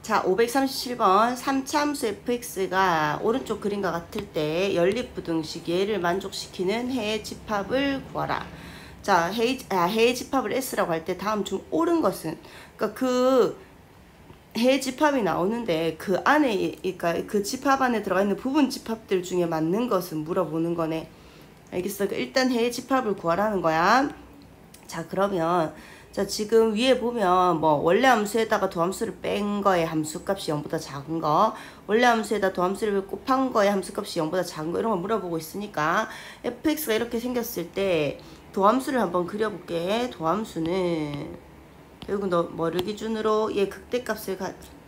자, 537번 3차함수 fx가 오른쪽 그림과 같을 때 연립부등식 얘를 만족시키는 해의 집합을 구하라. 자, 해의 집합을 S라고 할 때 다음 중 옳은 것은, 그러니까 그 해의 집합이 나오는데 그 안에, 그러니까 그 집합 안에 들어가 있는 부분 집합들 중에 맞는 것은 물어보는 거네. 알겠어? 일단 해의 집합을 구하라는 거야. 자, 그러면 자, 지금 위에 보면 뭐 원래 함수에다가 도함수를 뺀 거에 함수값이 0보다 작은 거, 원래 함수에다 도함수를 곱한 거에 함수값이 0보다 작은 거, 이런 걸 물어보고 있으니까 fx가 이렇게 생겼을 때 도함수를 한번 그려볼게. 도함수는 결국 너 뭐를 기준으로 얘 극대값을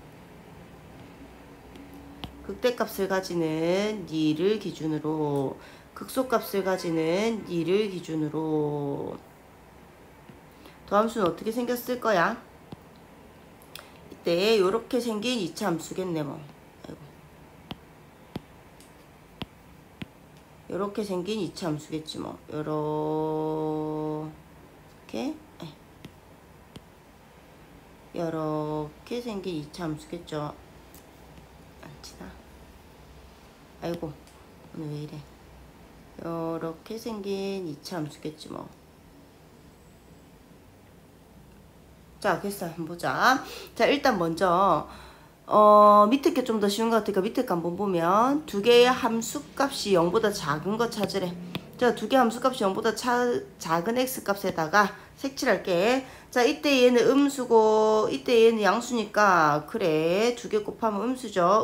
가지는 니를 기준으로, 극소값을 가지는 니를 기준으로 도함수는 어떻게 생겼을 거야? 이때 요렇게 생긴 2차 함수겠네 뭐. 아이고. 요렇게 생긴 2차 함수겠지 뭐. 요렇게 요렇게 생긴 2차 함수겠죠. 안치다. 아이고, 오늘 왜 이래. 요렇게 생긴 2차 함수겠지 뭐. 자, 그래서 한번 보자. 자, 일단 먼저 밑에 게 좀 더 쉬운 것 같으니까 밑에 거 한번 보면 두 개의 함수값이 0보다 작은 거 찾으래. 자, 두 개의 함수값이 0보다 작은 x값에다가 색칠할게. 자, 이때 얘는 음수고 이때 얘는 양수니까 그래, 두 개 곱하면 음수죠.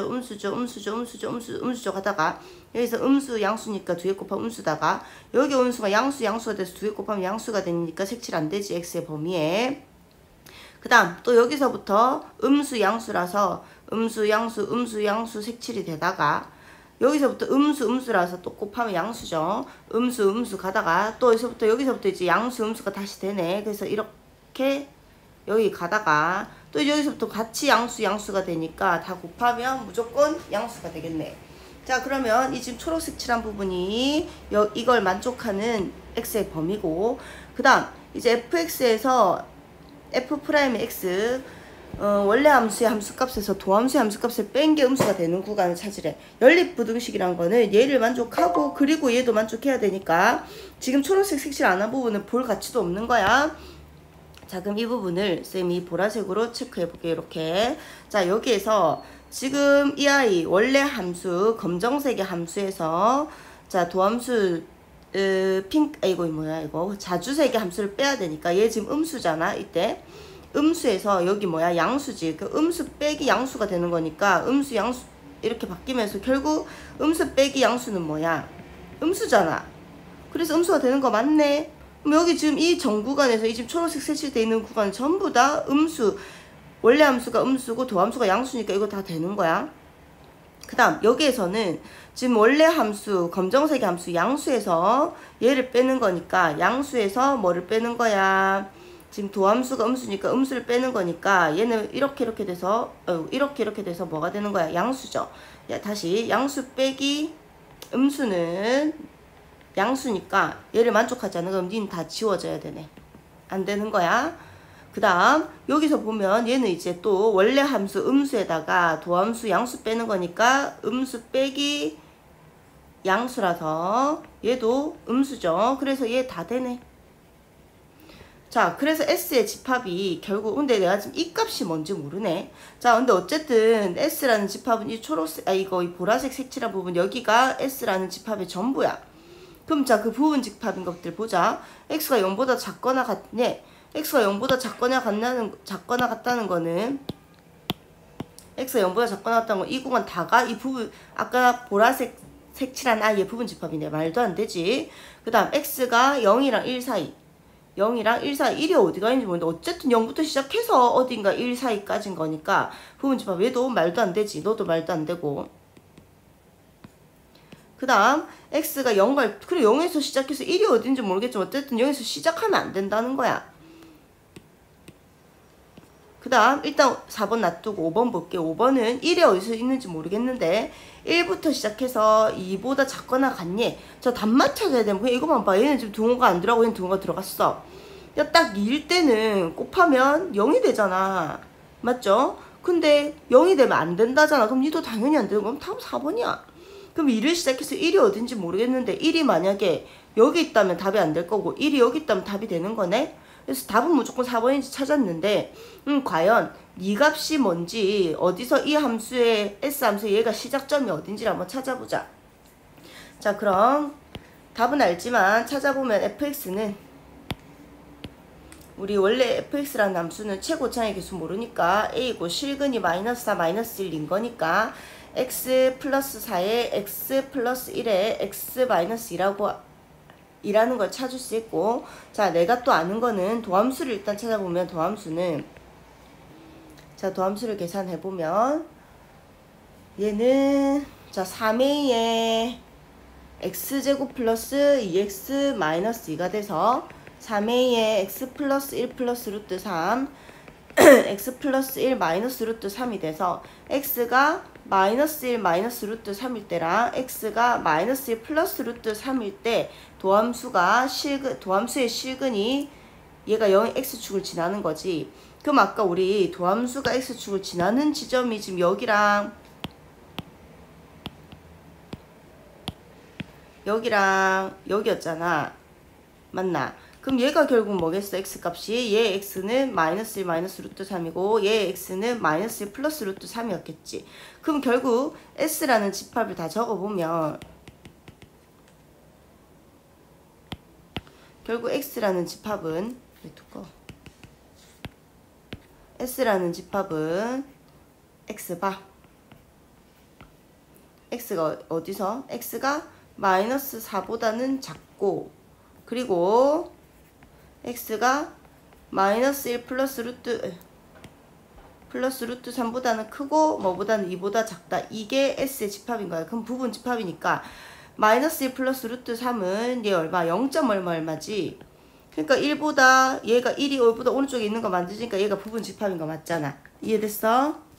음수죠 하다가 여기서 음수 양수니까 두 개 곱하면 음수다가 여기 음수가 양수가 돼서 두 개 곱하면 양수가 되니까 색칠 안 되지, x의 범위에. 그 다음 또 여기서부터 음수 양수라서 음수 색칠이 되다가 여기서부터 음수라서 또 곱하면 양수죠. 음수 가다가 또 여기서부터 이제 양수가 다시 되네. 그래서 이렇게 여기 가다가 또 여기서부터 같이 양수가 되니까 다 곱하면 무조건 양수가 되겠네. 자, 그러면 이 지금 초록색 칠한 부분이 이걸 만족하는 x의 범위고, 그 다음 이제 fx에서 f'x 원래 함수의 함수값에서 도함수의 함수값을 뺀 게 음수가 되는 구간을 찾으래. 연립부등식이란 거는 얘를 만족하고 그리고 얘도 만족해야 되니까 지금 초록색 색칠 안 한 부분은 볼 가치도 없는 거야. 자, 그럼 이 부분을 쌤이 보라색으로 체크해 볼게요. 이렇게. 자, 여기에서 지금 이 아이 원래 함수 검정색의 함수에서 자, 도함수 이거 자주색의 함수를 빼야 되니까 얘 지금 음수잖아. 이때 음수에서 여기 양수지. 그 음수 빼기 양수가 되는 거니까 음수 양수 이렇게 바뀌면서 결국 음수 빼기 양수는 뭐야? 음수잖아. 그래서 음수가 되는 거 맞네. 그럼 여기 지금 이 전 구간에서 이 지금 초록색 색칠되어 있는 구간 전부 다 음수, 원래 함수가 음수고 도함수가 양수니까 이거 다 되는 거야. 그 다음 여기에서는 지금 원래 함수 검정색의 함수 양수에서 얘를 빼는 거니까 양수에서 뭐를 빼는 거야? 지금 도함수가 음수니까 음수를 빼는 거니까 얘는 이렇게 돼서 이렇게 돼서 뭐가 되는 거야? 양수죠. 야, 다시 양수 빼기 음수는 양수니까 얘를 만족하지 않는 그럼 니는 다 지워져야 되네. 안 되는 거야. 그 다음 여기서 보면 얘는 이제 또 원래 함수 음수에다가 도함수 양수 빼는 거니까 음수 빼기 양수라서 얘도 음수죠. 그래서 얘 다 되네. 자, 그래서 S의 집합이 결국, 근데 내가 지금 이 값이 뭔지 모르네. 자, 근데 어쨌든 S라는 집합은 이 초록색, 이 보라색 색칠한 부분, 여기가 S라는 집합의 전부야. 그럼 자, 그 부분 집합인 것들 보자. X가 0보다 작거나 같네. X가 0보다 작거나 같다는 거는 X가 0보다 작거나 같다는 건 이 구간 다가 이 부분, 아까 보라색 색칠한 아이의 부분 집합이네. 말도 안 되지. 그 다음 X가 0이랑 1 사이. 0이랑 1 사이. 1이 어디가 있는지 모르는데 어쨌든 0부터 시작해서 어딘가 1 사이까지인 거니까 부분 집합 얘도 말도 안 되지. 너도 말도 안 되고. 그 다음 X가 0과 그래 0에서 시작해서 1이 어딘지 모르겠지만 어쨌든 0에서 시작하면 안 된다는 거야. 그 다음 일단 4번 놔두고 5번 볼게요. 5번은 1이 어디서 있는지 모르겠는데 1부터 시작해서 2보다 작거나 같니? 저 답만 찾아야 되면 그냥 이거만 봐. 얘는 지금 등호가 안 들어가고 얘는 등호가 들어갔어. 야, 딱 2일 때는 곱하면 0이 되잖아. 맞죠? 근데 0이 되면 안 된다잖아. 그럼 니도 당연히 안 되는 거면 답 4번이야. 그럼 2를 시작해서 1이 어딘지 모르겠는데 1이 만약에 여기 있다면 답이 안 될 거고 1이 여기 있다면 답이 되는 거네. 그래서 답은 무조건 4번인지 찾았는데 과연 이 값이 뭔지 어디서 이 함수의 S함수의 얘가 시작점이 어딘지를 한번 찾아보자. 자, 그럼 답은 알지만 찾아보면 fx는 우리 원래 fx라는 함수는 최고차의 개수 모르니까 a이고 실근이 마이너스 4 마이너스 1인 거니까 x 플러스 4에 x 플러스 1에 x 마이너스 2라고 이라는 걸 찾을 수 있고, 자, 내가 또 아는 거는 도함수를 일단 찾아보면 도함수는, 자, 도함수를 계산해보면 얘는 자 3a에 x제곱 플러스 2x 마이너스 2가 돼서 3a에 x 플러스 1 플러스 루트 3 x 플러스 1 마이너스 루트 3이 돼서 x가 마이너스 1 마이너스 루트 3일 때랑 x가 마이너스 1 플러스 루트 3일 때 도함수의 실근이 얘가 0의 x축을 지나는 거지. 그럼 아까 우리 도함수가 x축을 지나는 지점이 지금 여기랑 여기였잖아. 맞나? 그럼 얘가 결국 뭐겠어? x값이 얘 x는 마이너스 1 마이너스 루트 3이고 얘 x는 마이너스 1 플러스 루트 3이었겠지. 그럼 결국 s라는 집합을 다 적어보면 결국 x라는 집합은 s라는 집합은 x바 x가 어디서? x가 마이너스 4보다는 작고 그리고 x가 마이너스 1 플러스 루트 3보다는 크고 뭐보다는 2보다 작다. 이게 s의 집합인 거야. 그럼 부분 집합이니까 마이너스 1 플러스 루트 3은 얘 얼마? 0. 얼마지? 그러니까 1보다 얘가 1이 5보다 오른쪽에 있는 거 만드니까 얘가 부분 집합인 거 맞잖아. 이해됐어?